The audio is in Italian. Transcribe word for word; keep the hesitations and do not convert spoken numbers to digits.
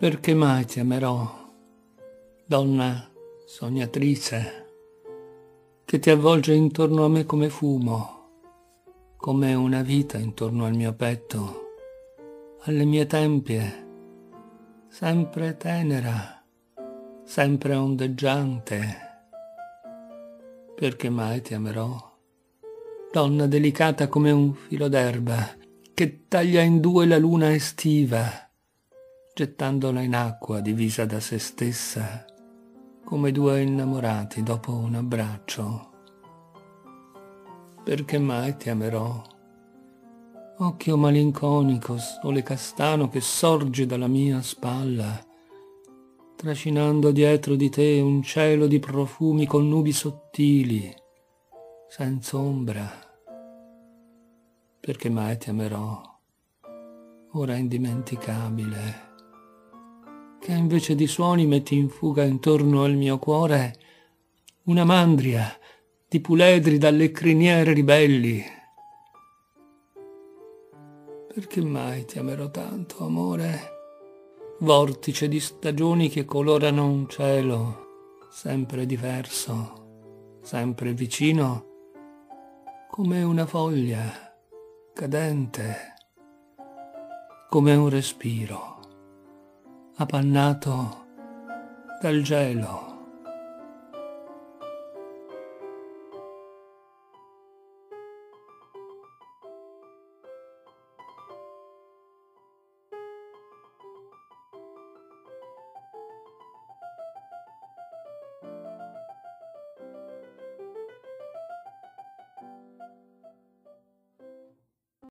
Perché mai ti amerò, donna sognatrice, che ti avvolge intorno a me come fumo, come una vita intorno al mio petto, alle mie tempie, sempre tenera, sempre ondeggiante. Perché mai ti amerò, donna delicata come un filo d'erba, che taglia in due la luna estiva, gettandola in acqua divisa da se stessa, come due innamorati dopo un abbraccio. Perché mai ti amerò, occhio malinconico, sole castano che sorge dalla mia spalla, trascinando dietro di te un cielo di profumi con nubi sottili, senza ombra. Perché mai ti amerò, ora indimenticabile, che invece di suoni metti in fuga intorno al mio cuore una mandria di puledri dalle criniere ribelli. Perché mai ti amerò tanto, amore, vortice di stagioni che colorano un cielo sempre diverso, sempre vicino, come una foglia cadente, come un respiro appannato dal gelo.